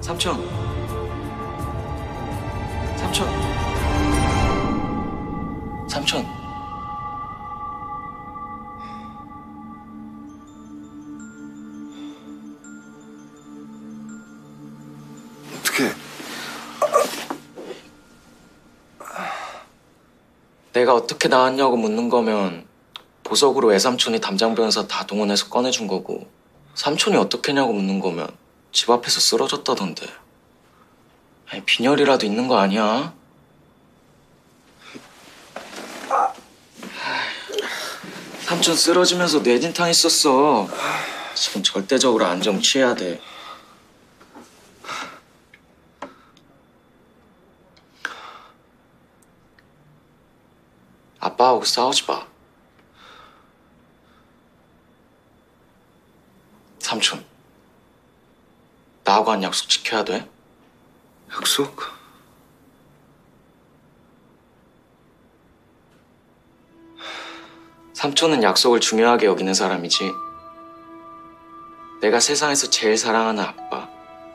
삼촌. 삼촌. 삼촌. 어떻게? 내가 어떻게 나왔냐고 묻는 거면 보석으로 외삼촌이 담장 변호사 다 동원해서 꺼내준 거고, 삼촌이 어떻게 했냐고 묻는 거면 집 앞에서 쓰러졌다던데. 아니, 빈혈이라도 있는 거 아니야? 삼촌 쓰러지면서 뇌진탕 있었어. 지금 절대적으로 안정 취해야 돼. 아빠하고 싸우지 마. 삼촌, 나하고 한 약속 지켜야 돼. 약속? 삼촌은 약속을 중요하게 여기는 사람이지. 내가 세상에서 제일 사랑하는 아빠.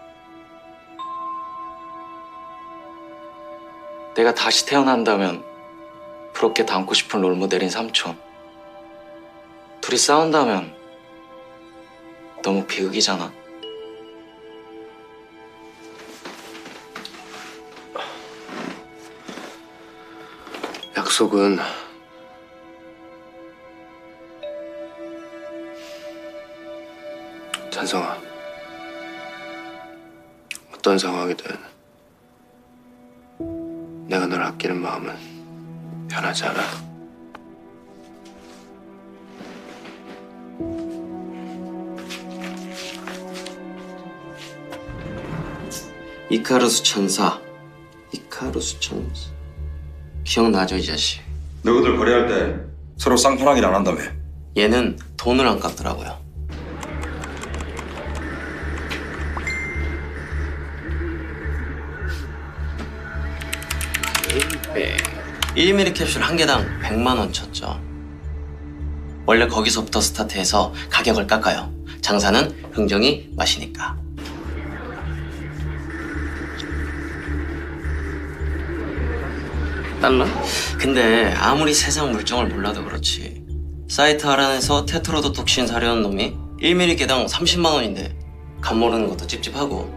내가 다시 태어난다면 부럽게 닮고 싶은 롤모델인 삼촌. 둘이 싸운다면 너무 비극이잖아. 약속은 찬성아, 어떤 상황이든 내가 널 아끼는 마음은 변하지 않아. 이카루스 천사. 이카루스 천사. 기억나죠, 이 자식? 너희들 거래할 때 서로 쌍파랑일 안 한다며. 얘는 돈을 안 갚더라고요. 에이베. 1mm 캡슐 한 개당 100만 원 쳤죠. 원래 거기서부터 스타트해서 가격을 깎아요. 장사는 흥정이 마시니까. 달러? 근데 아무리 세상 물정을 몰라도 그렇지, 사이트 알아내서 테트로도톡신 사려는 놈이 1mm 개당 30만 원인데 값 모르는 것도 찝찝하고.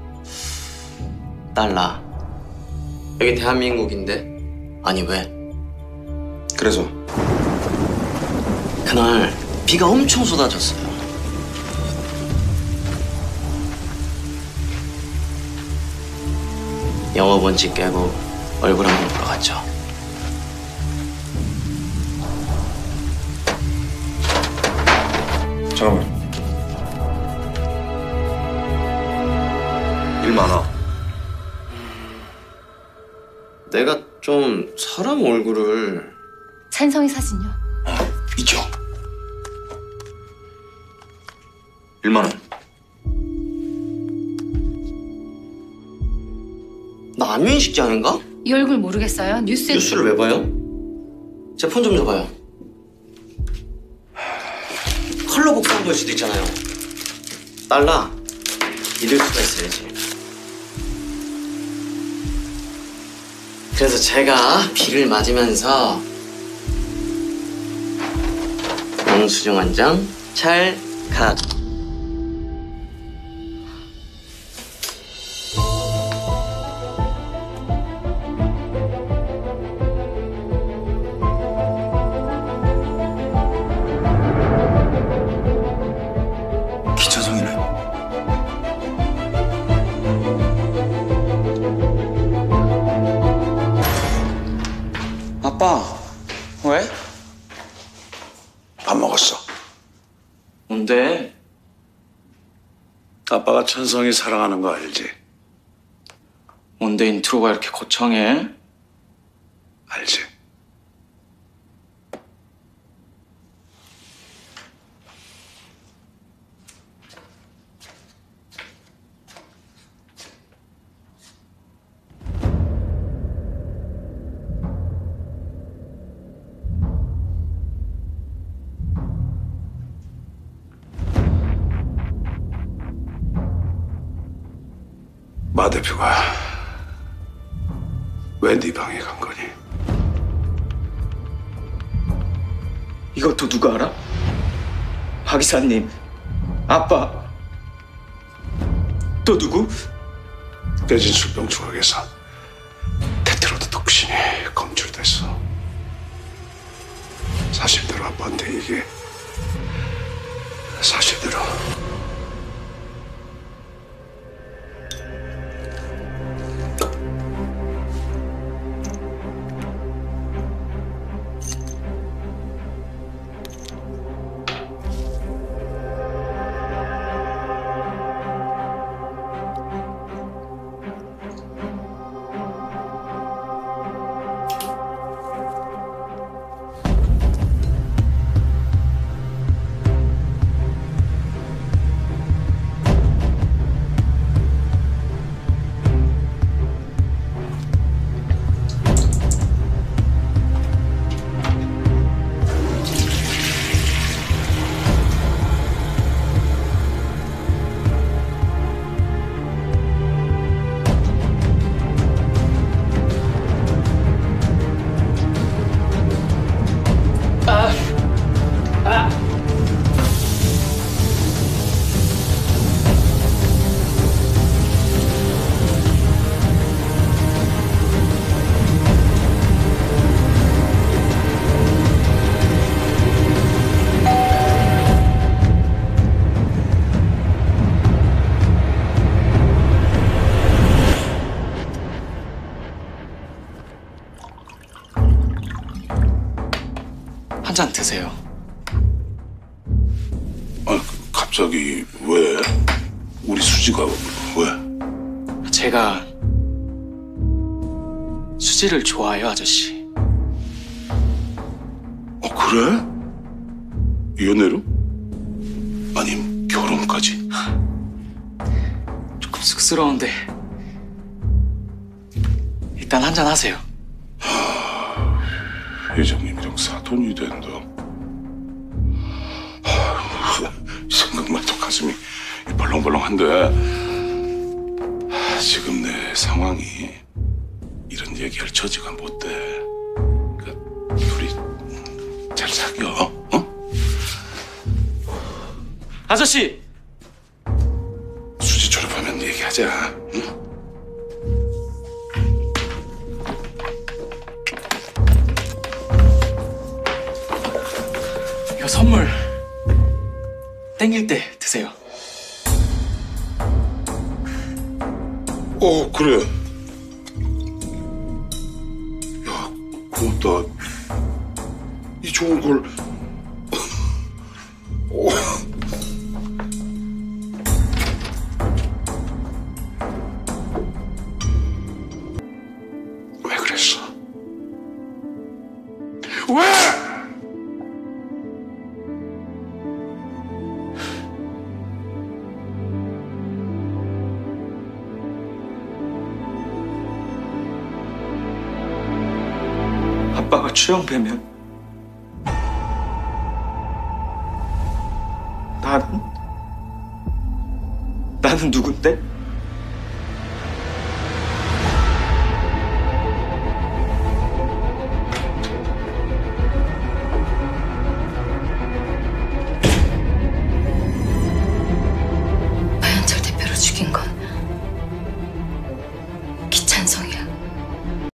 달러, 여기 대한민국인데? 아니 왜? 그래서 그날 비가 엄청 쏟아졌어요. 영업 원칙 깨고 얼굴 한번 보러 갔죠. 잠깐만. 일 많아. 내가 좀 사람 얼굴을... 찬성이 사진요. 있죠. 1만 원. 나 안면식 장인가? 이 얼굴 모르겠어요? 뉴스를 왜 봐요? 제 폰 좀 줘봐요. 컬러 복사한 걸 수도 있잖아요. 달라, 믿을 수가 있어야지. 그래서 제가 비를 맞으면서 영수증 한 장 찰칵. 기차성이네. 아빠, 왜? 밥 먹었어. 뭔데? 아빠가 천성이 사랑하는 거 알지? 뭔데 인트로가 이렇게 거창해? 알지? 마 대표가 왜 네 방에 간 거니? 이것도 누가 알아? 박 이사님, 아빠, 또 누구? 깨진 술병 조각에서 테트로드 독신이 검출됐어. 사실대로 아빠한테 얘기해. 사실대로. 한 잔 드세요. 아, 갑자기 왜? 우리 수지가 왜? 제가 수지를 좋아해요, 아저씨. 그래? 연애로? 아님 결혼까지? 조금 쑥스러운데 일단 한 잔 하세요. 회장님이랑 사돈이 된다. 생각만 해도 가슴이 벌렁벌렁한데 지금 내 상황이 이런 얘기할 처지가 못 돼. 그러니까 둘이 잘 사겨. 어? 아저씨! 수지 졸업하면 얘기하자. 응? 이거 선물 땡길 때 드세요. 그래. 야, 고맙다. 이 좋은 걸. 왜 그랬어? 왜? 아빠가 추영배면 나는 누군데? 박현철 대표를 죽인 건 기찬성이야.